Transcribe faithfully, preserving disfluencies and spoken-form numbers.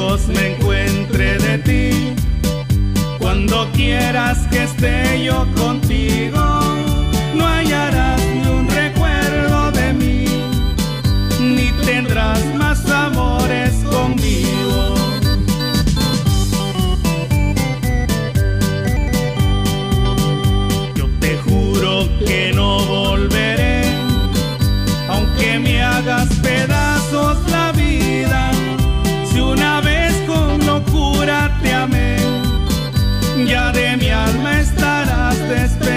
lejos me encuentre de ti, cuando quieras que esté yo contigo, no hallarás ni un recuerdo de mí, ni tendrás más amores conmigo. Yo te juro que no volveré, aunque me hagas pedazos la vida. Si una vez con locura te amé, ya de mi alma estarás despedido.